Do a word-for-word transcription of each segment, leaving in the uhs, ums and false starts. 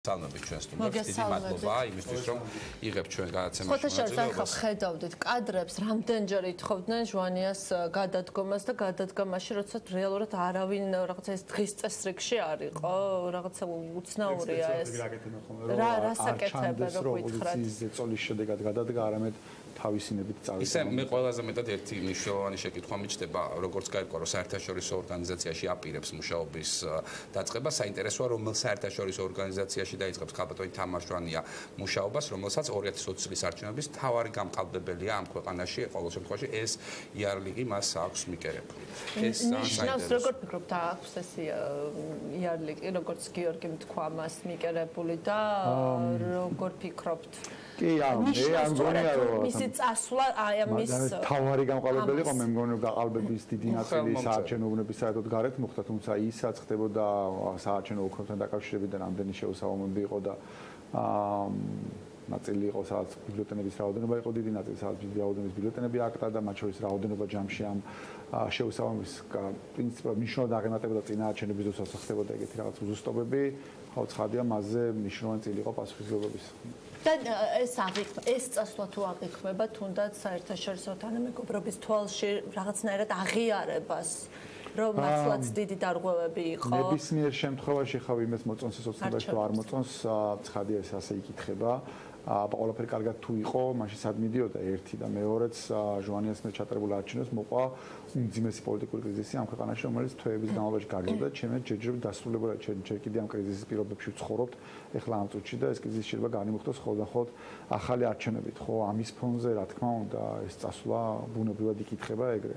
Salmabit ჩვენ სტუმრებს დიდი მადლობა იმისთვის რომ იღებ ჩვენ გადაცემაში მონაწილეობას. ხოთა შორს ხედავდით კადრებს, რამდენჯერ ითხოვდნენ ჟვანიას გადადგომას და გადადგამაში, როცა რეალურად არავინ რაღაცა ეს დღის წესრიგში არ იყო, რაღაცა უცნაურია ეს. რა რასაკეთებდა რო გითხრათ? ზეწოლის შედეგად გადადგა, არამედ თავისინებით წავიდა. ისე მე ყველაზე მეტად ერთი მნიშვნელოვანი შეკითხვა მიჩნდება, როგორც გაირკვა, რომ საერთაშორისო ორგანიზაციაში აპირებს მუშაობის დაწყება, საინტერესოა რომელ საერთაშორისო ორგანიზაციაში დაიწყებს ქალბატონი თამარ ჟვანია მუშაობას, რომელსაც ორი ათი ოცი წლის არჩევნების მთავარი გამყალბებელია ამ ქვეყანაში, ყოველ შემთხვევაში ეს იარლიკი მას აქვს მიკერებული. ეს ნიშნავს როგორ ფიქრობთ აქვს ეს იარლიკი, როგორც გიორგი თქვა მას მიკერებული და როგორ ფიქრობთ? კი, ამ მე ამ გონია რომ მისი წასვლა აი ამის თავარი გამყალბებელი იყო, მე მგონი რომ გაყალბების დიდი ნაწილი საარჩევნო უბნების საერთოდ გარეთ მოხდა, თუმცა ისაც ხდებოდა საარჩევნო უბნებთან დაკავშირებით და რამდენი შეუსაბამობები იყო და აა ნაწილი იყო სადაც ბიულეტენების რაოდენობა იყო დიდი, ნაწილი სადაც რაოდენობის ბიულეტენები აკტა და მათ შორის რაოდენობა ჯამში ამ შეუსაბამობის პრინციპად მნიშვნელოვნად აღემატებოდა წინაარჩევნების დროს ხდებოდა ეგეთი რაღაც უზუსტობები, ხო ცხადია მასზე მნიშვნელოვანი წილი იყო პასუხისმგებლობის. და ეს აღიქმება, ეს წასვლა თუ აღიქმება თუნდაც საერთაშორისო თანამეგობრობის თვალში რაღაცნაირად აღიარებას, რომ მართლაც დიდი დარღვევები იყო. ნებისმიერ შემთხვევაში ხავ იმას მოწონს ეს ოცნებაში თუ არ მოწონს, ცხადია ეს ასე იკითხება. აბა ყველაფერი კარგად თუ იყო, მაშინ სად მიდიოდა ერთი და მეორეც ჟვანიას მე ჩატარებულ არჩევნებს მოყვა უმძიმესი პოლიტიკური კრიზისი ამ ქვეყანაში, რომელიც თვეების განმავლობაში გაგრძელდა. ჩემი ჯერჯერობით დასრულებულა ჯერ კიდე ამ კრიზისის პირობებში ვცხოვრობთ ეხლა ამ წუთში და ეს კრიზისი შეიძლება განიმუხტოს ხოლმე ახალი არჩევნებით. ხო, ამის ფონზე რა თქმა უნდა ეს წასვლა ბუნებრივად იკითხება ეგრე.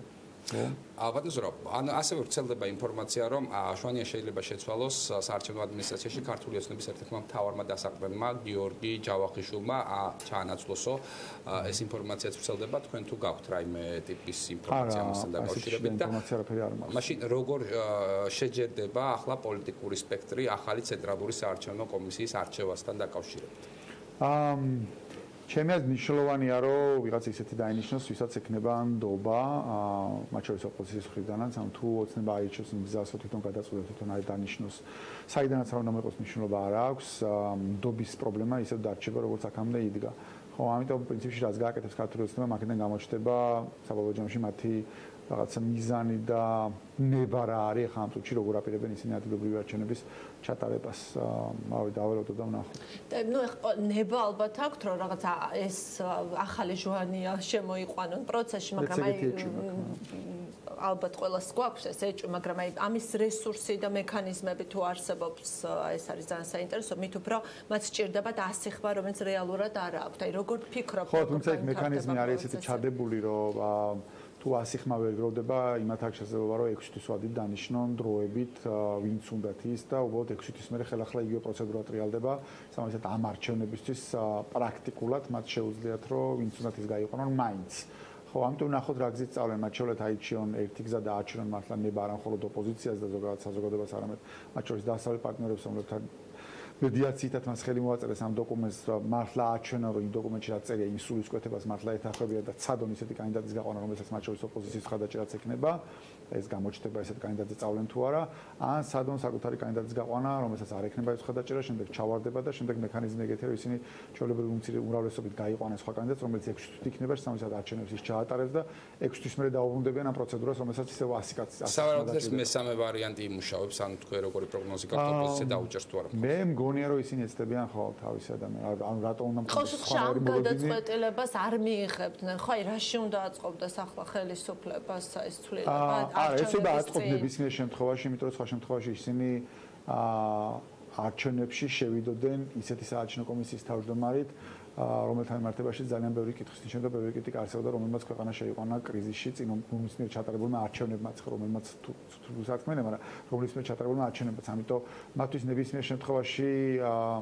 ალბათ ზურაბ, ან ასევე ვრცელდება ინფორმაცია, რომ ჟვანია შეიძლება შეცვალოს საარჩევნო ადმინისტრაციაში ქართული ოცნების ერთ-ერთმა მთავარმა დასაყრდენმა გიორგი ჯავახიშვილმა ჩაანაცვლოსო. ეს ინფორმაციაც ვრცელდება, თქვენ თუ გაქვთ რაიმე ტიპის ინფორმაცია ამასთან დაკავშირებით და მაშინ როგორ შეჯერდება ახლა პოლიტიკური სპექტრი ახალი ცენტრალური საარჩევნო კომისიის არჩევასთან დაკავშირებით? აა ჩემი აზრით მნიშვნელოვანია რომ ვიღაც ისეთი დაინიშნოს, ვისაც ექნება ნდობა, მათ შორის ოპოზიციის მხრიდანაც, ამ თუ ოცნება აირჩევს მგზას თვითონ გადაწყვეტს თვითონ არ დანიშნოს. საიდანაც რა უნდა მოიყოს მნიშვნელობა არ აქვს, ნდობის პრობლემა ისევ დარჩება როგორც აქამდე იდგა. ხო, ამიტომ პრინციპში რაც გააკეთებს ქართული ოცნება, მაგიდან გამოჩნდება საბოლოო ჯამში მათი რაღაცა მიზანი და ნება რა არის ახლა ამ წუთში როგორ აპირებენ ისინი ადგილობრივი არჩევნების ჩატარებას. მოვი დაველოდო და ვნახოთ. და ნუ ეხლა ნება ალბათ აქვთ რომ რაღაცა ეს ახალი ჟვანია შემოიყვანონ პროცესში, მაგრამ აი ალბათ ყველას გვაქვს ეს ეჭვი, მაგრამ აი ამის რესურსი და მექანიზმები თუ არსებობს, ეს არის ძალიან საინტერესო, მით უფრო მათ სჭირდება ასიხვა, რომელიც რეალურად არ აქვთ. აი როგორ ფიქრობთ? ხო, თუმცა ეს მექანიზმი არის ესეთი ჩადებული, რომ თუ ასიხმა ვერ გროვდება, იმათ აქვს შესაძლებლობა, რომ ექვსი თვის ვადით დანიშნონ დროებით, ვინც უნდათ ის და უბრალოდ ექვსი თვის მერე ხელახლა იგივე პროცედურა ტრიალდება. სამაგერად ამ არჩევნებისთვის პრაქტიკულად მათ შეუძლიათ, რომ ვინც უნდათ ის გაიყვანონ მაინც. ხო, ამიტომ ნახოთ რა გზით სწავლენ, მათ შეუძლია აიჩიონ ერთი გზა და აჩვენონ მართლა ნება არა მხოლოდ ოპოზიციას და ზოგადად საზოგადოებას, არამედ მათ შორის დასავლეთ პარტნიორებს, რომლებთან მედიაციითაც მას ხელი მოაწერეს ამ დოკუმენტს, მართლა აჩვენა, რომ იმ დოკუმენტში რაც წერია, იმ სულის კვეთებას მართლა ეთანხმებიან და ცადონ ისეთი კანდიდატის გაყვანა, რომელსაც მათ შორის ოპოზიციის მხარდაჭერაც ექნება, ეს გამოჩნდება ესეთ კანდიდატზე წავლენ თუ არა, ან ცადონ საკუთარი კანდიდატის გაყვანა, რომელსაც არ ექნება ეს მხარდაჭერა, შემდეგ ჩავარდება და შემდეგ მექანიზმი ეგეთი, რომ ისინი ჩვეულებრივი უმრავლესობით გაიყვანეს სხვა კანდიდატს, რომელიც ექვსი თვის იქნება, სამისად არჩევნებს ის ჩაატარებს და ექვსი თვის მერე დაუბრუნდებიან ამ პროცედურას, რომელსაც ისევ ასი კაცი. სავარაუდოდ ეს მესამე ვარიანტი იმუშავებს, ან თქვენ როგორი პროგნოზი გაქვთ ოპოზიცია დაუჭერს თუ არა? მე მგონია რომ ისინი ეცდებიან ხო თავის ადამიანს, ანუ რატო უნდა სხვა გადაწყვეტილებას არ მიიღებდნენ, ხო აი რაში უნდა აწყობდეს ახლა ხელისუფლებას ეს ცვლილება არა, ეს უნდა აწყობდეს ნებისმიერ შემთხვევაში, იმიტომ რომ სხვა შემთხვევაში ისინი არჩევნებში შევიდოდნენ ისეთი საარჩევნო კომისიის თავმჯდომარით, რომელთან მიმართებაში ძალიან ბევრი კითხვის ნიშნებდა, ბევრი კრიტიკა არსებობდა, რომელმაც ქვეყანა შეიყვანა კრიზისში, წინ ომის მიერ ჩატარებულმა არჩევნებმაც, რომელმაც თუ საქმეა, მაგრამ რომლის მიერ ჩატარებულმა არჩევნებმაც, ამიტომ მათთვის ნებისმიერ შემთხვევაში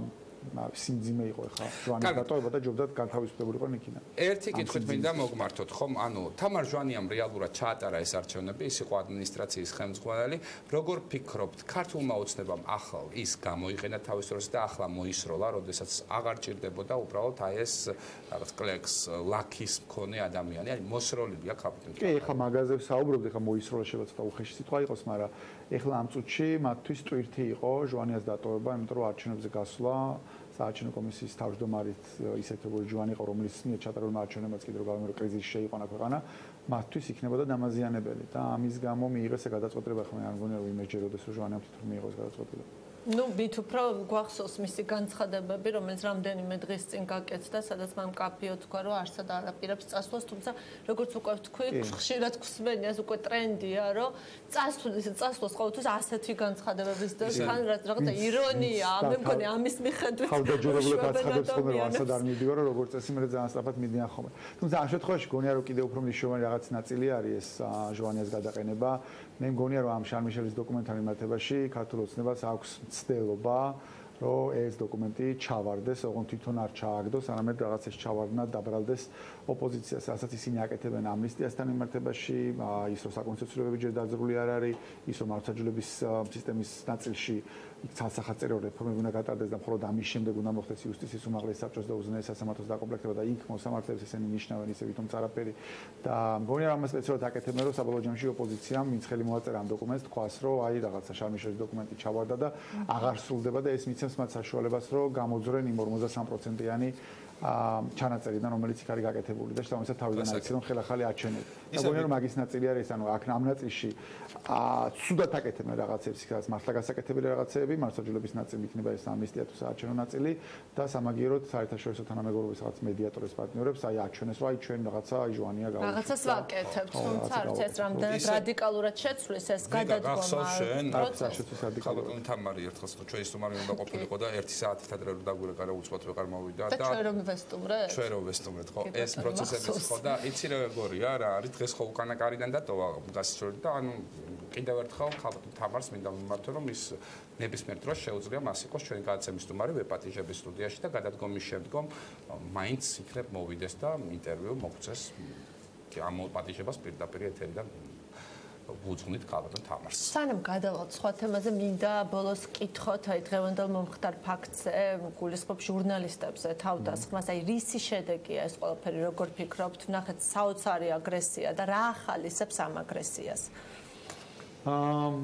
სიმძიმე იყო ხა ჟვანის დატოვება და ჯობდა განთავისუფლებულიყო იქიდან. ერთი კითხვით მინდა მოგმართოთ ხომ, ანუ თამარ ჟვანიამ რეალურად ჩაატარა ეს არჩევნები, ის იყო ადმინისტრაციის ხელმძღვანელი. როგორ ფიქრობთ, ქართულმა ოცნებამ ახალ ის გამოიყენა თავის დროს და ახლა მოისროლა, როდესაც აღარ ჭირდებოდა უბრალოდ აი ეს რაღაც კლექს, ლაქის მქონე ადამიანი, აი მოსროლილია ქაპიტალი. კი, ეხლა მაგაზებს საუბრობთ, ეხლა მოისროლა შეიძლება ცოტა უხეში სიტყვა იყოს, მაგრამ ეხლა ამ წუთში მათთვის ტვირთი იყო ჟვანიას დატოვება, იმიტომ რომ არჩევნებზე გასვლა საარჩევნო კომისიის თავმჯდომარით ისეთ როგორ ჟვანი იყო, რომლის მიერ ჩატარებულმა არჩევნებმაც კიდევ გავიმერო კრიზისში შეიყვანა ქვეყანა, მათთვის იქნებოდა დამაზიანებელი და ამის გამო მიიღეს გადაწყვეტილება, ხო მე არ მგონია რომ იმეჯეროდეს რომ ჟვანიამ თვითონ მიიღოს გადაწყვეტილება. Ну, бит უფრო გვახსოვს მისი განცხადებები, რომელიც რამდენიმე დღის წინ გაკეთდა, სადაც მან კაფეო თქვა, რომ არსად არაპირებს წასვლას, თუმცა როგორც უკვე ვთქვი, ხშირად გვსმენია, უკვე ტრენდია, რომ წასვლის წასვლას ყოველთვის ასეთი განცხადებების და თან რაღაცა ირონია, მე მგონი ამის მიხედვით. ხავდაჯერებლად აცხადებს ხოლმე, რომ არსად არ მიდივარ, რომ როგორც წესი მე ძალიან სწრაფად მიდიან ხოლმე. თუმცა ამ შემთხვევაში გონია, რომ კიდევ უფრო მნიშვნელოვანი რაღაც ნაწილი არის ეს ჟვანიას გადაყენება. მე მგონია, რომ ამ შარმიშელის დოკუმენტთან მიმართებაში ქართულ ოცნებას აქვს ცდელობა, რომ ეს დოკუმენტი ჩავარდეს, ოღონდ თვითონ არ ჩააგდოს, არამედ რაღაც ეს ჩავარდნა დაბრალდეს ოპოზიციას, რასაც ისინი აკეთებენ ამნისტიასთან მიმართებაში, ის რომ საკონსტიტუციურობები ჯერ დაძრული არ არის, ის რომ მართლმსაჯულების სისტემის ნაწილში ცალსახადწერო რეფორმები უნდა გატარდეს და მხოლოდ ამის შემდეგ უნდა მოხდეს იუსტიციის უმაღლესი საბჭოს და უზენაეს სასამართლოს დაკომპლექტება და იქ მოსამართლეებს ისინი ნიშნავენ ისე ვითომ წარაფერი და მგონია რომ ამას სპეციალურად აკეთებენ, რომ საბოლოო ჯამში ოპოზიციამ მიცხელი მოაწერა ამ დოკუმენტს, თქვას რომ აი რაღაცა შარმიშელის დოკუმენტი ჩავარდა და აღარ სრულდება და ეს მიცემს მათ საშუალებას, რომ გამოძვრენ იმ ორმოცდასამ პროცენტიანი ჩანაწერიდან, რომელიც იქ არის გაკეთებული და შესაბამისად თავიდან აიცი რომ ხელახალი არჩევნები. და მგონია რომ მაგის ნაწილი არის, ანუ აქ ამ ნაწილში ცუდად აკეთებენ რაღაცებს, იქაც მართლა გასაკეთებელი რაღაცეები, მართლმსაჯულების ნაწილი იქნება ეს ამნისტია თუ საარჩევნო ნაწილი და სამაგიეროდ საერთაშორისო თანამეგობრობის რაღაც მედიატორებს პარტნიორებს აი აჩვენეს, რომ აი ჩვენ რაღაცა აი ჟვანია გავუშვით. რაღაცას ვაკეთებთ, თუმცა არც ეს რამდენად რადიკალურად შეცვლის ეს გადადგომა. ხალხო თამარი ერთხელ ჩვენი სტუმარი უნდა ყოფილიყო და ერთი საათით ადრე რომ დაგვირეკარა უცბად ვეყარ მოვიდა და ჩვენ რომ ვესტუმრეთ? ჩვენ რომ ვესტუმრეთ, ხო, ეს პროცესებიც ხო და იცი რა გორია რა არის დღეს ხო უკანა კარიდან დატოვა გასწორდა და ანუ კიდევ ერთხელ ხალხო თამარს მინდა მიმართო რომ ის ნებისმიერ დროს შეუძლია მას იყოს ჩვენი გადაცემის სტუმარი ვეპატიჟების სტუდიაში და გადადგომის შემდგომ მაინც იქნებ მოვიდეს და ინტერვიუ მოგცეს ამ პატიჟებას პირდაპირ ეთერიდან ვუძღვნით ქალბატონ თამარს. სანამ გადავალთ სხვა თემაზე, მინდა ბოლოს კითხოთ, აი დღევანდელ მომხდარ ფაქტზე, გულისხმობ ჟურნალისტებზე თავდასხმას, აი რისი შედეგია ეს ყველაფერი, როგორ ფიქრობთ, ვნახეთ საოცარი აგრესია და რა ახალისებს ამ აგრესიას? აა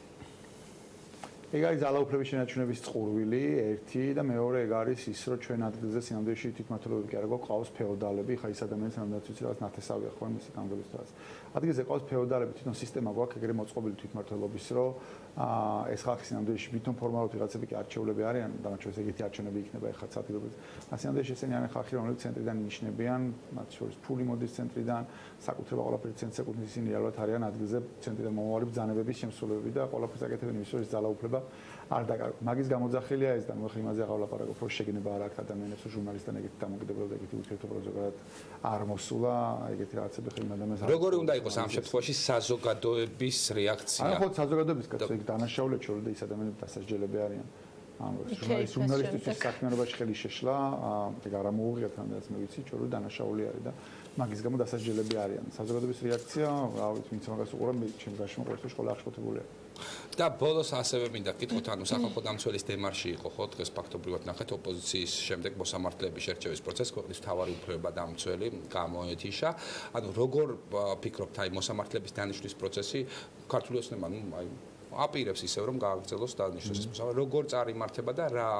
ეგ არის ძალაუფლების შენარჩუნების წყურვილი, ერთი და მეორე ეგ არის ის, რომ ჩვენ ადგილზე სინამდვილეში თვითმმართველობები კი არა გვყავს ფეოდალები, ხა ის ადამიანის რამდენად ვიცი რაღაც ნათესავია ხო მისი გამგების რაღაც. ადგილზე ყავს ფეოდალები, თვითონ სისტემა გვაქვს ეგრე მოწყობილი თვითმმართველობის, რომ აა ეს ხალხი სინამდვილეში თვითონ ფორმალურად ვიღაცები კი არჩეულები არიან, დამაჩვენებს ეგეთი არჩევნები იქნება ეხლა ადგილობრივ. სინამდვილეში ესენი არიან ხალხი, რომლებიც ცენტრიდან ინიშნებიან, მათ შორის ფული მოდის ცენტრიდან, საკუთრება ყველაფერი ცენტრს ეკუთვნის, ისინი რეალურად არიან ადგილზე ცენტრიდან მომავალი ბრძანებების შემსრულებები და ყველაფერს აკეთებენ იმის, რომ ეს ძალაუფლება არ დაკარგო. მაგის გამოძახილია ეს და მოხ იმაზე აღარ ვლაპარაკობ, რომ შეგნება არ აქვს ადამიანებს, რომ ჟურნალისტთან ეგეთი დამოკიდებულება და ეგეთი ურთიერთობა ზოგადად არ მოსულა, ეგეთი რაღაცები ხელ ადამიანს. როგორი უნდა იყოს ამ შემთხვევაში საზოგადოების რეაქცია? აი ხო საზოგადოების კაცი ეგ დანაშაულებს შორის და ის ადამიანები დასაჯელები არიან. ამ ჟურნალისტ ჟურნალისტის საქმიანობაში ხელი შეშლა, ეგ არ მოუღიათ რამდენიც მე ვიცი, ჩვენ დანაშაული არის და მაგის გამო დასაჯელები არიან. საზოგადოების რეაქცია, რა ვიცი, ვინც მაგას უყურებ, მე ჩემს გაშმო ყოველთვის ყველა აღშფოთებულია. და ბოლოს ასევე მინდა კითხოთ, ანუ სახალხო დამცველის დემარში იყო ხო დღეს ფაქტობრივად ნახეთ ოპოზიციის შემდეგ მოსამართლეების შერჩევის პროცესი, ქვეყნის მთავარი უფლებება დამცველი გამოეთიშა. ანუ როგორ ფიქრობთ, აი მოსამართლეების დანიშვნის პროცესი ქართული ოცნება, ну, აი აპირებს ისევ რომ გააგრძელოს დანიშნოს ეს მოსამართლე, როგორ წარიმართება და რა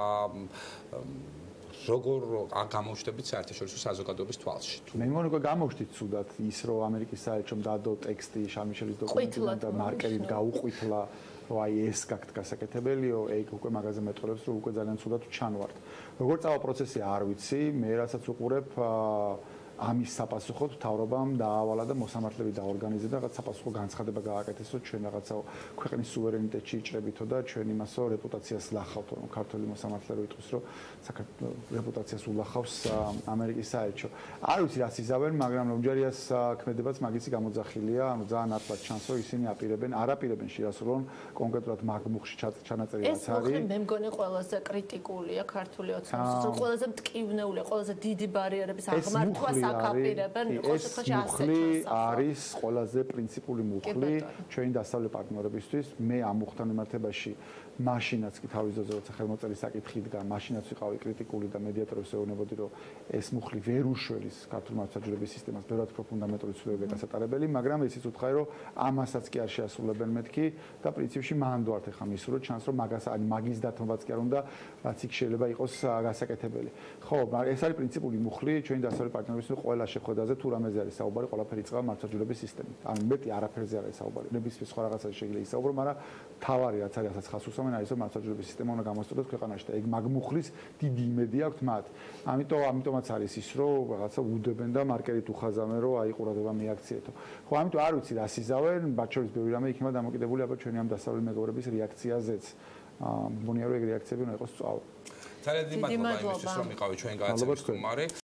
როგორ გამოჩნდებით საერთაშორისო საზოგადოების თვალში? მე მგონი უკვე გამოჩნდით ცუდად ის, რომ ამერიკის საელჩომ დადო ტექსტი შარმიშელის დოკუმენტიდან და მარკერით გაუყვითლა, რომ აი ეს გაქვთ გასაკეთებელიო, ეგ უკვე მაგაზე მეტყოლებს, რომ უკვე ძალიან ცუდად ჩანვართ. როგორ წავა პროცესი არ ვიცი, მე რასაც უყურებ ამის sapasუხოდ მთავრობამ დაავალა და მოსამართლეები დაორგანიზდა და რაღაც sapasუხო განცხადება გააკეთეს, რომ ჩვენ რაღაცა ქვეყნის სუვერენიტეტში იჭრებითო და ჩვენ იმასო რეპუტაციას ლახავთ, რომ ქართველი მოსამართლე რო იტყვის, რომ საქართველოს რეპუტაციას ულახავს ამერიკის საელჩო. არ ვიცი რას იზავენ, მაგრამ რომჯერიას ქმედებაც მაგისი გამოძახილია, ანუ ძალიან ახლად ჩანს, რომ ისინი აპირებენ, არ აპირებენ შიასრულონ კონკრეტულად მაგ მუხში ჩანაწერი რაც არის. ეს მე მგონი ყველაზე კრიტიკულია ქართული ოცნების, ყველაზე მტკივნეულია, ყველაზე დიდი ბარიერების აღმართვას აკაპირებენ, ყოველ შემთხვევაში ასე ჩანს. არის ყველაზე პრინციპული მუხლი ჩვენი დასავლეთ პარტნიორებისთვის. მე ამ მუხთან მიმართებაში მაშინაც კი თავის ძოზე როცა ხელმოწერის საკითხი იდგა, მაშინაც ვიყავი კრიტიკული და მედიატორებს ეუბნებოდი, რომ ეს მუხლი ვერ უშველის ქართულ მართლმსაჯულების სისტემას, ბევრად უფრო ფუნდამენტური ცვლილებები გასატარებელი, მაგრამ ისიც უთხარი, რომ ამასაც კი არ შეასრულებენ მეთქი და პრინციპში მანდ ვართ ახლა მისურვოთ ჩანს, რომ მაგას ან მაგის დათმობაც კი არ უნდა, რაც იქ შეიძლება იყოს გასაკეთებელი. ხო, ეს არის პრინციპული მუხლი ჩვენი დასავლეთ პარტნიორებისთვის ყველა შეხვედრაზე თუ რამეზე არის საუბარი, ყველაფერი იწყება მართლმსაჯულების სისტემით. ანუ მეტი არაფერზე არის საუბარი. ნებისმიერ სხვა რაღაცაზე შეიძლება ისაუბრო, მაგრამ თავარი რაც არის, რასაც ხას უსვამენ არის, რომ მართლმსაჯულების სისტემა უნდა გამოსწორდეს ქვეყანაში და ეგ მაგ მუხლის დიდი იმედი აქვთ მათ. ამიტომ ამიტომაც არის ის, რომ რაღაცა უდებენ და მარკერით უხაზავენ, რომ აი ყურადღება მიაქციეთო. ხო, ამიტომ არ ვიცი რას იზავენ, მათ შორის ბევრი რამე იქნება დამოკიდებული აბა ჩვენი ამ დასავლეთ მეგობრების რეაქციაზეც. მგონია რომ ეგ რეაქციები უნდა იყოს სწავლა. ძალიან დიდი მადლობა იმისთვის რომ იყავით ჩვენ გადაცემის სტუმარი.